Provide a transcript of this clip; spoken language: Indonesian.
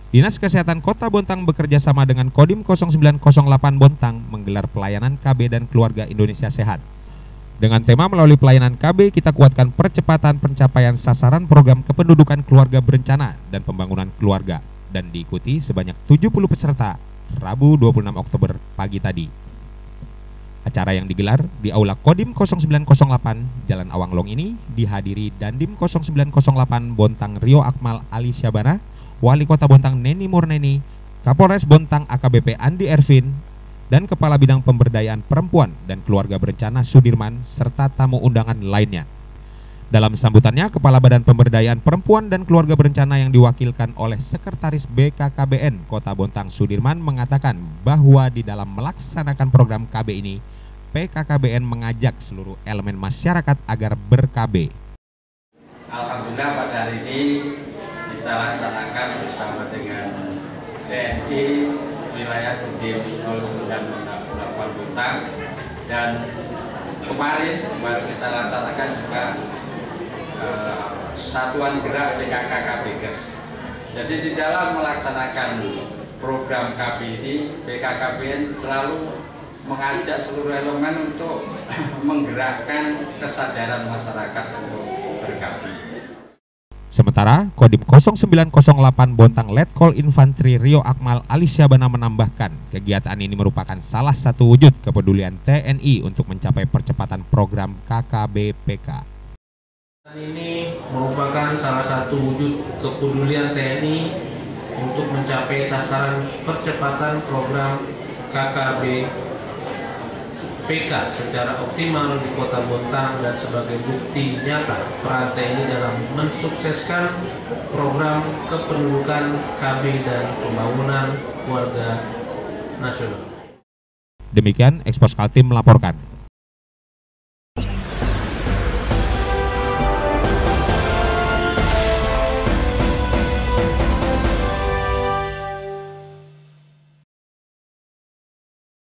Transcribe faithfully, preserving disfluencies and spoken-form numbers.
Dinas Kesehatan Kota Bontang bekerja sama dengan Kodim nol sembilan nol delapan Bontang menggelar pelayanan K B dan Keluarga Indonesia Sehat. Dengan tema melalui pelayanan K B, kita kuatkan percepatan pencapaian sasaran program kependudukan keluarga berencana dan pembangunan keluarga, dan diikuti sebanyak tujuh puluh peserta Rabu dua puluh enam Oktober pagi tadi. Acara yang digelar di Aula Kodim nol sembilan nol delapan Jalan Awanglong ini dihadiri Dandim nol sembilan nol delapan Bontang Rio Akmal Ali Syabana, Wali Kota Bontang Neni Murneni, Kapolres Bontang A K B P Andi Ervin, dan Kepala Bidang Pemberdayaan Perempuan dan Keluarga Berencana Sudirman, serta tamu undangan lainnya. Dalam sambutannya, Kepala Badan Pemberdayaan Perempuan dan Keluarga Berencana yang diwakilkan oleh Sekretaris B K K B N Kota Bontang Sudirman mengatakan bahwa di dalam melaksanakan program K B ini, P K K B N mengajak seluruh elemen masyarakat agar ber-K B. Alhamdulillah pada hari ini kita laksanakan bersama dengan T N I wilayah Kodim nol sembilan nol delapan Bontang, dan kemarin kemarin kita laksanakan juga eh, Satuan Gerak P K K K B K E S. Jadi di dalam melaksanakan program K B ini, P K K B N selalu mengajak seluruh elemen untuk menggerakkan kesadaran masyarakat untuk ber-K B. Sementara Kodim nol sembilan nol delapan Bontang Letkol Infanteri Rio Akmal Ali Syabana menambahkan, kegiatan ini merupakan salah satu wujud kepedulian T N I untuk mencapai percepatan program K K B P K. Ini merupakan salah satu wujud kepedulian T N I untuk mencapai sasaran percepatan program K K B P K secara optimal di Kota Bontang, dan sebagai bukti nyata peran T N I dalam mensukseskan program kependudukan K B dan pembangunan keluarga nasional. Demikian Expos Kaltim melaporkan.